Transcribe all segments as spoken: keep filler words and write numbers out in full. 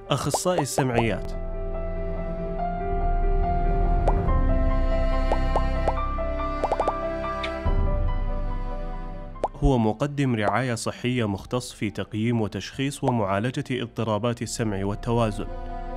أخصائي السمعيات هو مقدم رعاية صحية مختص في تقييم وتشخيص ومعالجة اضطرابات السمع والتوازن.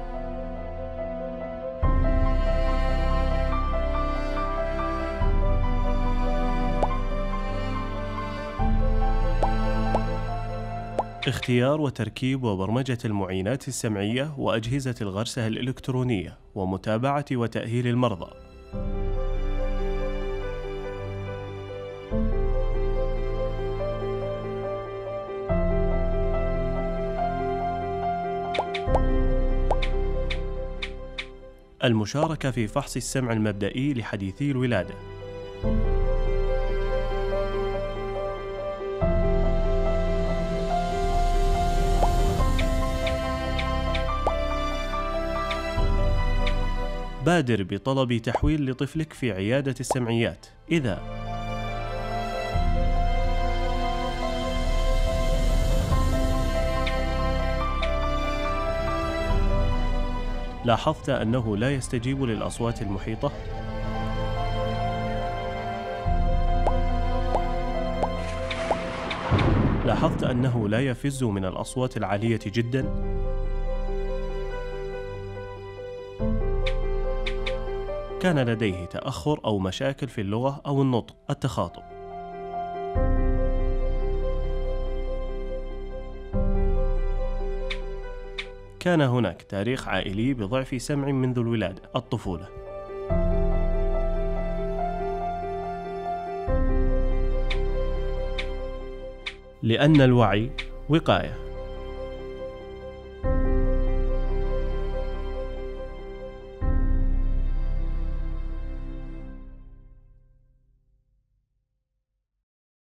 اختيار وتركيب وبرمجة المعينات السمعية وأجهزة الغرسة الإلكترونية ومتابعة وتأهيل المرضى. المشاركة في فحص السمع المبدئي لحديثي الولادة. بادر بطلب تحويل لطفلك في عيادة السمعيات إذا لاحظت أنه لا يستجيب للأصوات المحيطة، لاحظت أنه لا يفز من الأصوات العالية جداً، كان لديه تأخر أو مشاكل في اللغة أو النطق، التخاطب. كان هناك تاريخ عائلي بضعف سمع منذ الولادة، الطفولة. لأن الوعي وقاية.